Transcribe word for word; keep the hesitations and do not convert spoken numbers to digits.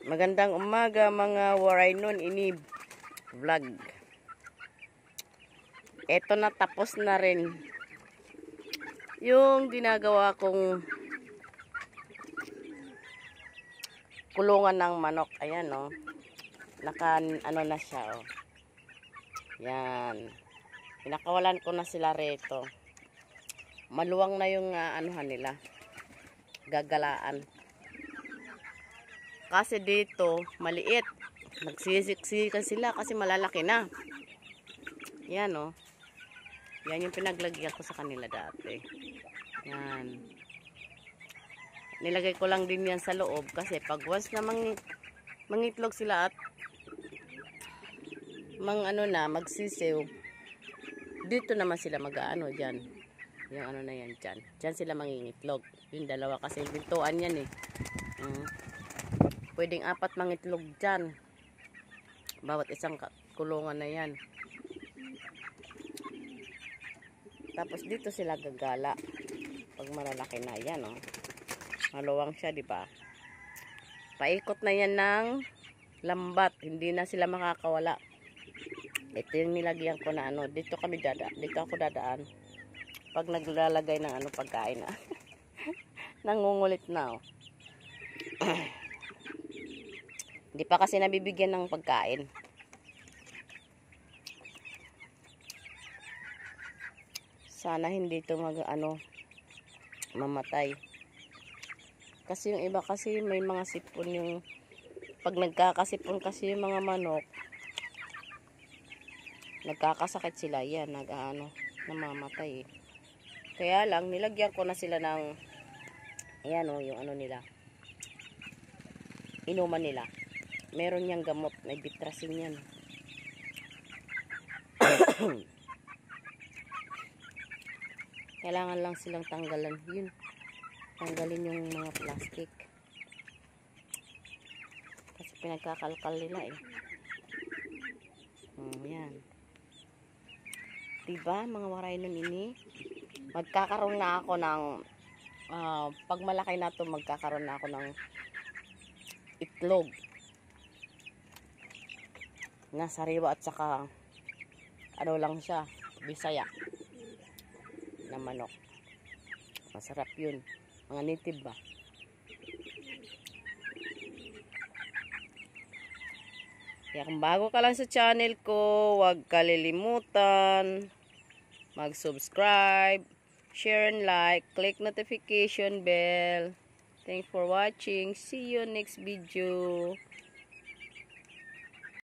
Magandang umaga mga waray nun ini vlog. Eto na, tapos na rin yung ginagawa kong kulungan ng manok. Ayan o. Oh. Naka ano na siya o. Oh. Yan. Pinakawalan ko na sila rito. Maluwang na yung uh, anuhan nila. Gagalaan. Kasi dito, maliit. Nagsisiksikan sila kasi malalaki na. Yan o. Oh. Yan yung pinaglagyan ko sa kanila dati. Yan. Nilagay ko lang din yan sa loob kasi pag once na mang, mangitlog sila at mang ano na, magsisiw, dito naman sila mag-ano dyan. Yung ano na yan dyan. Dyan sila mangingitlog. Yung dalawa kasi bintuan yan eh. Hmm. Pwedeng apat mangitlog dyan. Bawat isang kulungan na yan. Tapos dito sila gagala. Pag malalaki na yan, oh. Maluwang siya, di ba? Paikot na yan ng lambat. Hindi na sila makakawala. Ito yung nilagyan ko na ano. Dito kami dada. Dito ako dadaan. Pag naglalagay ng ano pagkain na. Nangungulit na, oh. Hindi pa kasi nabibigyan ng pagkain. Sana hindi ito mag ano mamatay. Kasi yung iba kasi may mga sipon yung pag nagkakasipon kasi yung mga manok, nagkakasakit sila yan, nag-ano, namamatay eh. Kaya lang nilagyan ko na sila ng ayan o, yung ano nila, inuman nila. Meron niyang gamot, may bitrasin yan. Kailangan lang silang tanggalan yun. Tanggalin yung mga plastic. Kasi pinagkakalkal nila eh. Hmm, yan. Diba mga waray nun ini? Magkakaroon na ako ng uh, pag malaki na to, magkakaroon na ako ng itlog na sariwa at saka ano lang siya, Bisaya na manok. Masarap yun. Mga native ba? Kaya kung bago ka lang sa channel ko, huwag kalilimutan mag-subscribe, share and like, click notification bell. Thanks for watching. See you next video.